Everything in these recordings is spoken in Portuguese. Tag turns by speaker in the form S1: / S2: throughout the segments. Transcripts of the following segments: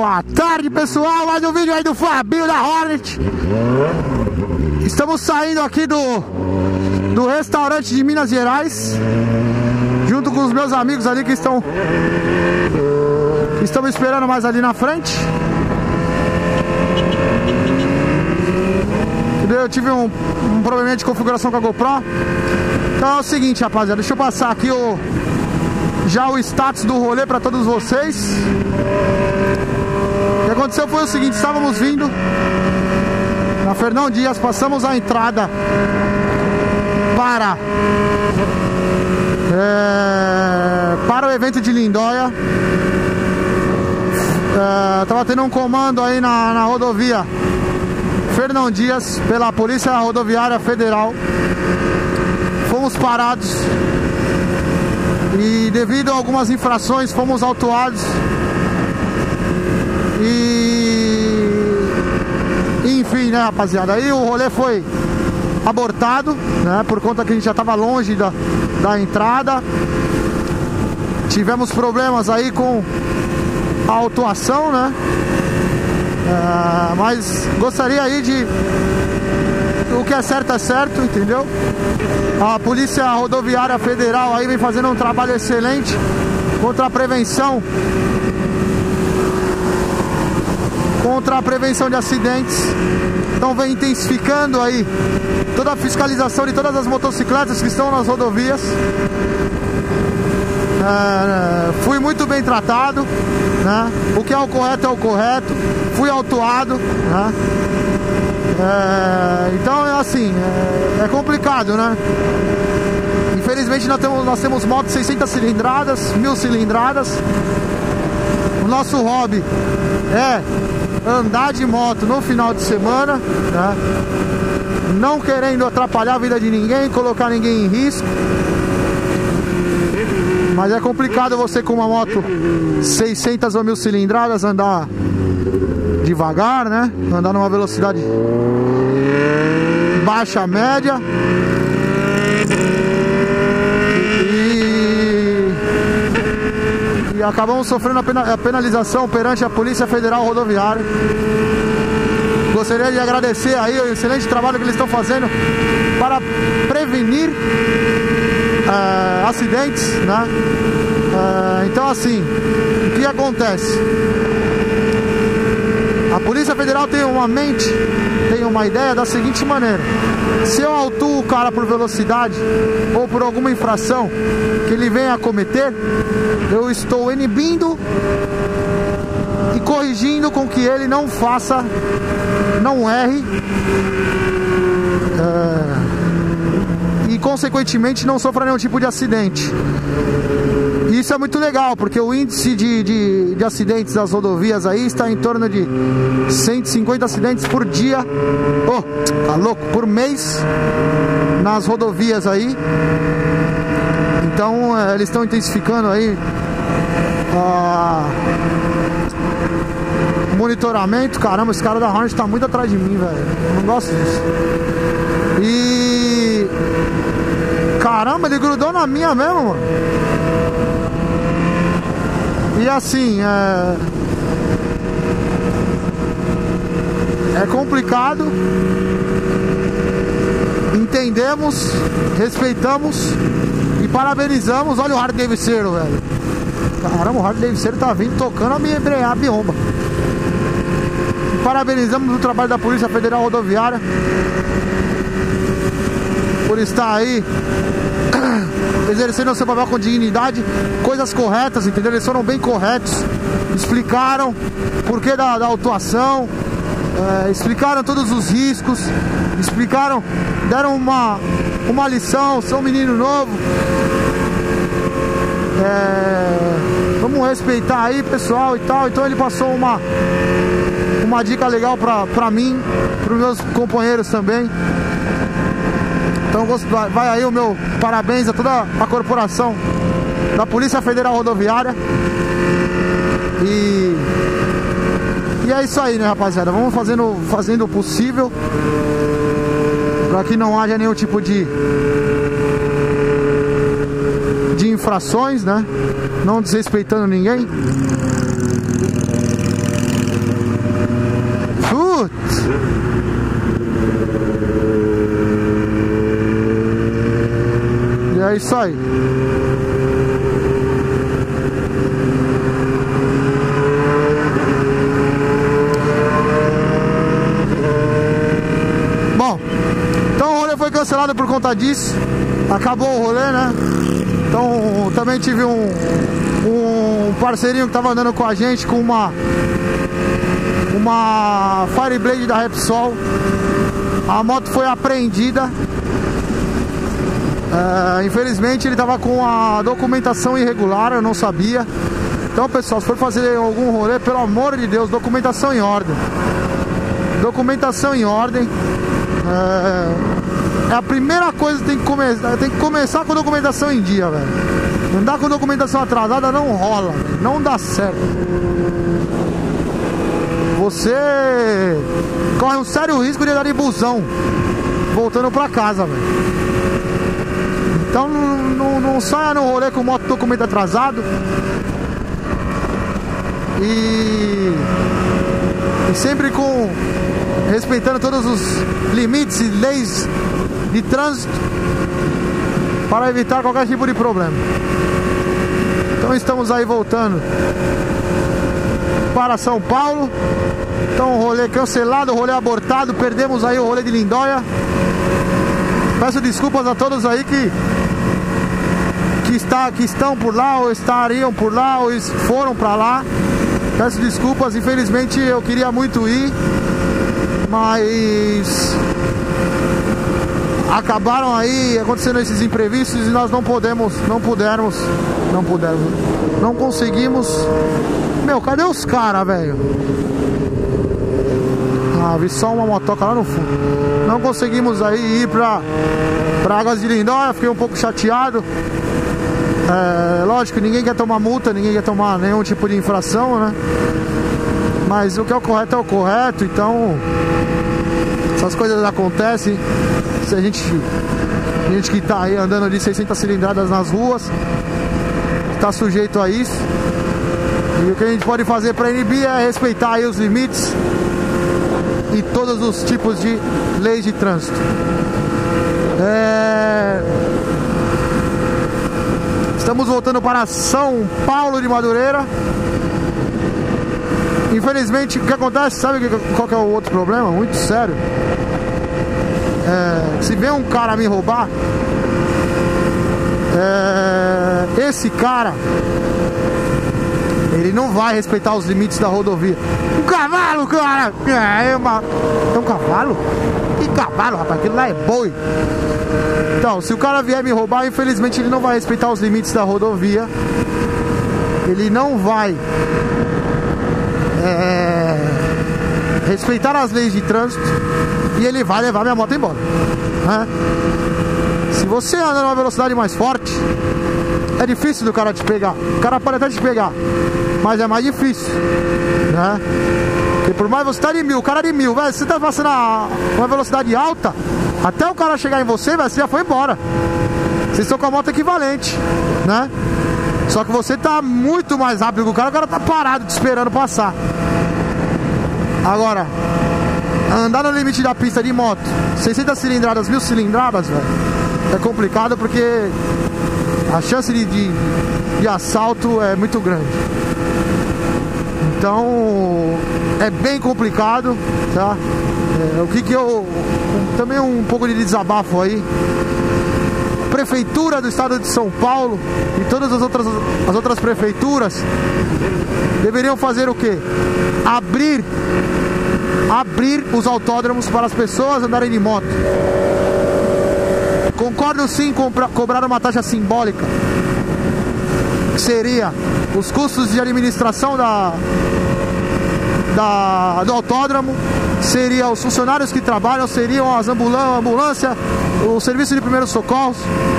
S1: Boa tarde, pessoal, mais um vídeo aí do Fabinho da Hornet. Estamos saindo aqui do restaurante de Minas Gerais, junto com os meus amigos ali que estão me esperando mais ali na frente. Eu tive um probleminha de configuração com a GoPro. Então é o seguinte, rapaziada, deixa eu passar aqui já o status do rolê para todos vocês. O que aconteceu foi o seguinte: estávamos vindo na Fernão Dias, passamos a entrada para o evento de Lindóia. Tava tendo um comando aí na rodovia Fernão Dias pela Polícia Rodoviária Federal. Fomos parados e, devido a algumas infrações, fomos autuados. Enfim, né, rapaziada, aí o rolê foi abortado, né, por conta que a gente já estava longe da entrada. Tivemos problemas aí com a autuação, né, mas gostaria aí de... O que é certo, entendeu? A Polícia Rodoviária Federal aí vem fazendo um trabalho excelente contra a prevenção de acidentes. Então vem intensificando aí toda a fiscalização de todas as motocicletas que estão nas rodovias. Fui muito bem tratado, né? O que é o correto é o correto. Fui autuado, né? Então é assim, é complicado, né? Infelizmente nós temos motos 600 cilindradas, 1000 cilindradas. O nosso hobby é andar de moto no final de semana, né? Não querendo atrapalhar a vida de ninguém, colocar ninguém em risco. Mas é complicado você, com uma moto 600 ou 1000 cilindradas, andar devagar, né? Andar numa velocidade baixa, média. E acabamos sofrendo a penalização perante a Polícia Federal Rodoviária. Gostaria de agradecer aí o excelente trabalho que eles estão fazendo para prevenir acidentes, né? Então, assim, o que acontece? A Polícia Federal tem uma ideia da seguinte maneira: se eu autuo o cara por velocidade ou por alguma infração que ele venha a cometer, eu estou inibindo e corrigindo com que ele não faça, não erre, e consequentemente não sofra nenhum tipo de acidente. Isso é muito legal, porque o índice de acidentes das rodovias aí está em torno de 150 acidentes por dia, tá louco, por mês, nas rodovias aí. Então eles estão intensificando aí o monitoramento. Caramba, esse cara da Hornet tá muito atrás de mim, velho. Eu não gosto disso. E... caramba, ele grudou na minha mesmo, mano. E assim, é complicado. Entendemos, respeitamos e parabenizamos. Olha o Harley Davidson, velho. Caramba, o Harley Davidson tá vindo tocando a biomba. Parabenizamos o trabalho da Polícia Federal Rodoviária por estar aí exercendo o seu papel com dignidade, coisas corretas, entendeu? Eles foram bem corretos, explicaram por que da autuação, explicaram todos os riscos, deram uma lição. São um menino novo, vamos respeitar aí, pessoal, e tal. Então ele passou uma dica legal pra mim, pros meus companheiros também. Então vai aí o meu parabéns a toda a corporação da Polícia Federal Rodoviária. E é isso aí, né, rapaziada? Vamos fazendo o possível para que não haja nenhum tipo de infrações, né? Não desrespeitando ninguém. isso aí. Bom, então o rolê foi cancelado por conta disso. Acabou o rolê, né? Então também tive um parceirinho que tava andando com a gente com uma Fireblade da Repsol. A moto foi apreendida. Infelizmente ele tava com a documentação irregular, eu não sabia. Então, pessoal, se for fazer algum rolê, pelo amor de Deus, documentação em ordem. Documentação em ordem. É a primeira coisa que tem que começar. Tem que começar com documentação em dia, velho. Andar com documentação atrasada não rola, véio. Não dá certo. Você corre um sério risco de andar de busão voltando pra casa, velho. Então não saia no rolê com moto documento atrasado. E sempre respeitando todos os limites e leis de trânsito para evitar qualquer tipo de problema. Então estamos aí voltando para São Paulo. Então rolê cancelado, rolê abortado, perdemos aí o rolê de Lindóia. Peço desculpas a todos aí que estão por lá, ou estariam por lá, ou foram pra lá. Peço desculpas, infelizmente eu queria muito ir, mas acabaram aí acontecendo esses imprevistos e nós não conseguimos. Meu, cadê os caras, velho? Vi só uma motoca lá no fundo. Não conseguimos aí ir pra Águas de Lindóia, fiquei um pouco chateado. Lógico, ninguém quer tomar multa, ninguém quer tomar nenhum tipo de infração, né? Mas o que é o correto, então essas coisas acontecem. Se a gente que tá aí andando de 600 cilindradas nas ruas, tá sujeito a isso. E o que a gente pode fazer para inibir é respeitar aí os limites e todos os tipos de leis de trânsito. Estamos voltando para São Paulo de Madureira. Infelizmente, o que acontece, sabe qual que é o outro problema? Muito sério. Se vem um cara me roubar, esse cara, ele não vai respeitar os limites da rodovia. Um cavalo, cara! É um cavalo? Que cavalo, rapaz? Aquilo lá é boi. Então, se o cara vier me roubar, infelizmente ele não vai respeitar os limites da rodovia. Ele não vai respeitar as leis de trânsito. E ele vai levar minha moto embora, né? Se você anda numa velocidade mais forte, é difícil do cara te pegar. O cara pode até te pegar, mas é mais difícil, né? Porque por mais você tá de 1000, o cara de 1000, velho, se você tá passando uma velocidade alta, até o cara chegar em você, velho, você já foi embora. Vocês estão com a moto equivalente, né? Só que você tá muito mais rápido que o cara tá parado te esperando passar. Agora, andar no limite da pista de moto, 600 cilindradas, 1000 cilindradas, velho, é complicado porque a chance de assalto é muito grande. Então, é bem complicado, tá? Também um pouco de desabafo aí. Prefeitura do estado de São Paulo e todas as outras prefeituras deveriam fazer o quê? Abrir os autódromos para as pessoas andarem de moto. Concordo sim com cobrar uma taxa simbólica, que seria os custos de administração do autódromo, seriam os funcionários que trabalham, seriam as ambulância, o serviço de primeiros socorros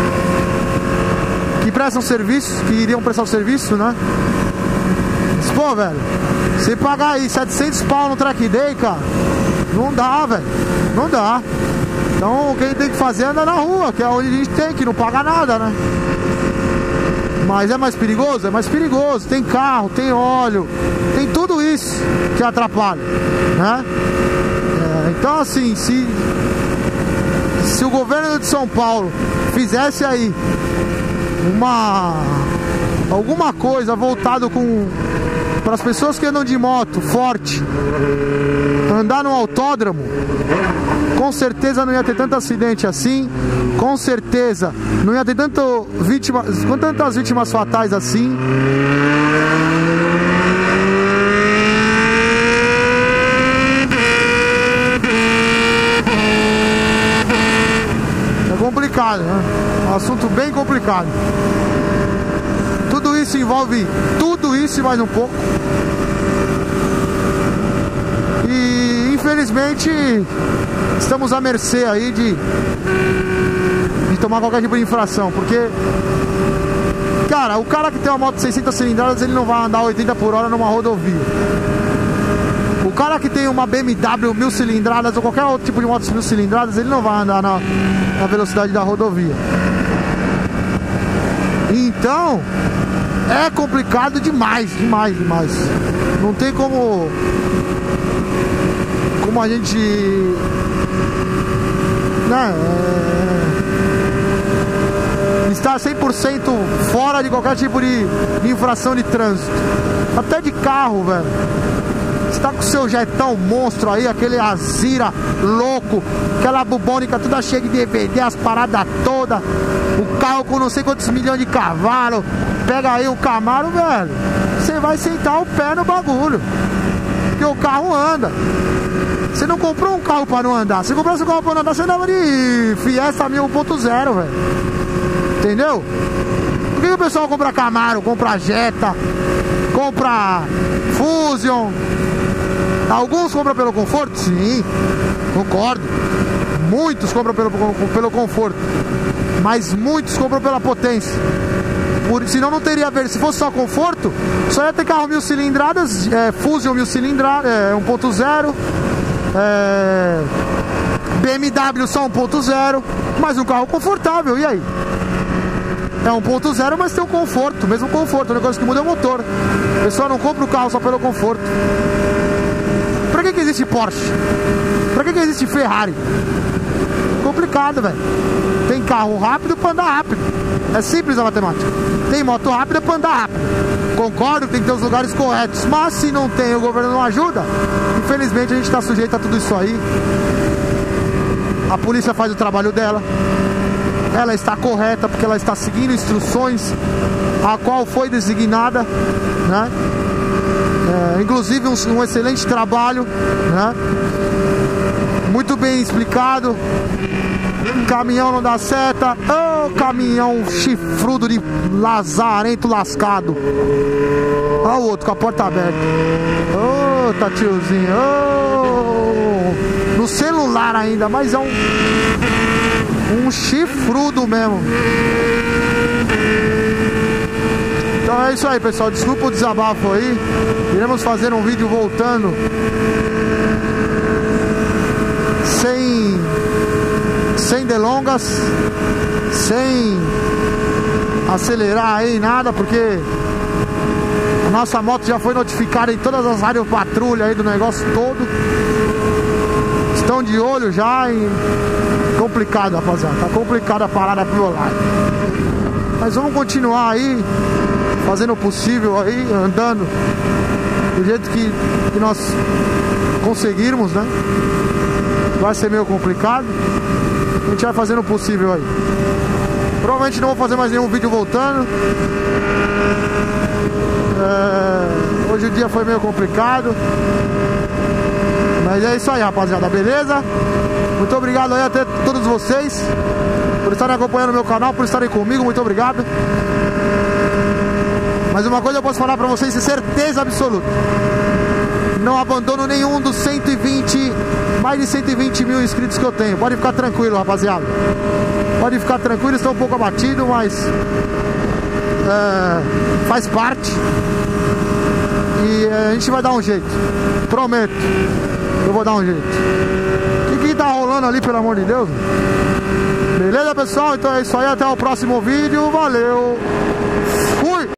S1: que prestam serviço, que iriam prestar o serviço, né? Mas, pô, velho, você pagar aí 700 pau no track day, cara, não dá, velho, não dá. Então o que a gente tem que fazer é andar na rua, que é onde a gente tem, que não paga nada, né? Mas é mais perigoso? É mais perigoso. Tem carro, tem óleo, tem tudo isso que atrapalha, né? Então assim, se o governo de São Paulo fizesse aí alguma coisa voltado para as pessoas que andam de moto forte, andar no autódromo, com certeza não ia ter tanto acidente assim, com certeza não ia ter tantas vítimas fatais assim. É complicado, né? Um assunto bem complicado. Tudo isso envolve tudo isso e mais um pouco. E infelizmente estamos à mercê aí de tomar qualquer tipo de infração, porque, cara, o cara que tem uma moto de 600 cilindradas, ele não vai andar 80 por hora numa rodovia. O cara que tem uma BMW 1000 cilindradas ou qualquer outro tipo de moto 1000 cilindradas, ele não vai andar na velocidade da rodovia. Então é complicado demais. Não tem como a gente, né, estar 100% fora de qualquer tipo de infração de trânsito. Até de carro, velho. Você tá com o seu jetão monstro aí, aquele Azira louco, aquela bubônica toda cheia de DVD, as paradas todas, o carro com não sei quantos milhões de cavalos. Pega aí um Camaro, velho, você vai sentar o pé no bagulho, porque o carro anda. Você não comprou um carro pra não andar. Se comprasse um carro pra não andar, você andava de Fiesta 1.0, velho. Entendeu? Por que o pessoal compra Camaro, compra Jetta, compra Fusion? Alguns compram pelo conforto? Sim, concordo. Muitos compram pelo conforto, mas muitos compram pela potência. Senão não teria a ver. Se fosse só conforto, só ia ter carro 1000 cilindradas, Fusion 1000 cilindradas, 1.0, BMW só 1.0, mas um carro confortável. E aí? É 1.0, mas tem um conforto, mesmo conforto. O negócio que muda é o motor. O pessoal não compra o carro só pelo conforto. Pra que existe Porsche? Pra que existe Ferrari? Complicado, velho. Tem carro rápido pra andar rápido. É simples a matemática. Tem moto rápida pra andar rápido. Concordo que tem que ter os lugares corretos, mas se não tem, o governo não ajuda, infelizmente a gente está sujeito a tudo isso aí. A polícia faz o trabalho dela. Ela está correta porque ela está seguindo instruções a qual foi designada, né? Inclusive um excelente trabalho, né? Muito bem explicado. Caminhão não dá seta. Ô, caminhão chifrudo de lazarento lascado. Olha o outro com a porta aberta. Ô, tá tiozinho. Ô, no celular ainda, mas é um chifrudo mesmo. Então é isso aí, pessoal. Desculpa o desabafo aí. Iremos fazer um vídeo voltando sem delongas, sem acelerar aí nada, porque a nossa moto já foi notificada em todas as rádios patrulha aí do negócio todo. Estão de olho já e complicado, rapaziada. Tá complicada a parada pro lado. Mas vamos continuar aí, fazendo o possível aí, andando do jeito que nós conseguirmos, né? Vai ser meio complicado. A gente vai fazendo o possível aí. Provavelmente não vou fazer mais nenhum vídeo voltando. Hoje o dia foi meio complicado. Mas é isso aí, rapaziada, beleza? Muito obrigado aí a todos vocês por estarem acompanhando o meu canal, por estarem comigo, muito obrigado. Mas uma coisa eu posso falar pra vocês de certeza absoluta: não abandono nenhum dos mais de 120 mil inscritos que eu tenho. Pode ficar tranquilo, rapaziada. Pode ficar tranquilo, estou um pouco abatido, mas faz parte. E a gente vai dar um jeito. Prometo, eu vou dar um jeito. O que tá rolando ali, pelo amor de Deus? Beleza, pessoal? Então é isso aí, até o próximo vídeo. Valeu!